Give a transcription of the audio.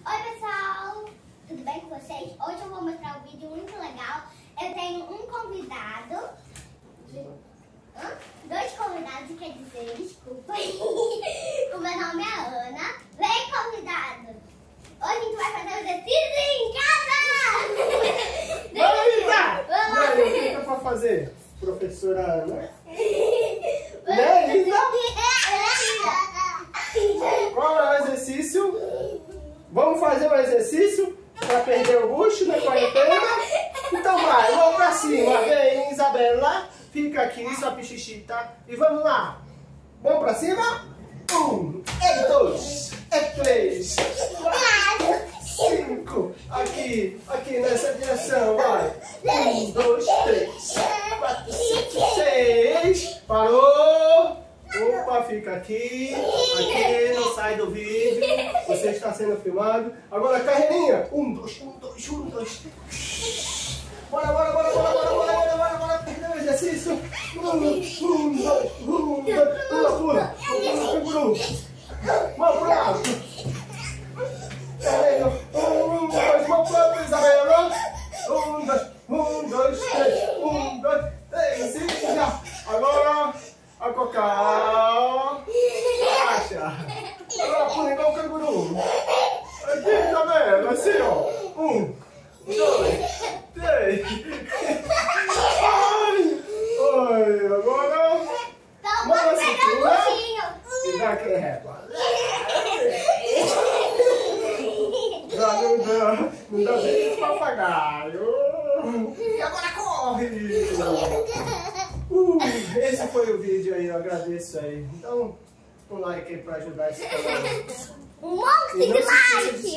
Oi pessoal, tudo bem com vocês? Hoje eu vou mostrar um vídeo muito legal. Eu tenho um convidado, dois convidados, quer dizer, desculpa. O meu nome é Ana. Vem, convidado! Hoje a gente vai fazer o exercício em casa! Vamos lá! O que é pra fazer, professora Ana? Né, Isa? Qual é o exercício? Vamos fazer um exercício para perder o bucho na quarentena? Então vai, vamos pra cima. Vem, Isabela. Fica aqui, sua pichichita. E vamos lá. Vamos pra cima? 1, 2, 3, 4, 5. Aqui nessa direção, vai. 1, 2, 3, 4, 5, 6. Parou. Opa, fica aqui, não sai do vídeo, você está sendo filmado. Agora carreirinha, 1, 2, 1, 2, 1, 2. Bora, perder o exercício. 1, 2, 1, 2, pula. Mão pro lado. Carreira, 1, 2, mão pro lado, Isabela. 1, 2, 3, 1, 2, 3, 5, já. Agora... a cocal, acha. Agora pula igual o canguru. Aqui, tá vendo? Assim, ó. 1, 2, 3. Ai, agora. Mão na cintura. E dá aquele régua. Não dá bem de papagaio. E agora corre. Esse foi o vídeo aí, eu agradeço aí. Então, um like aí pra ajudar esse canal. Um monte de like!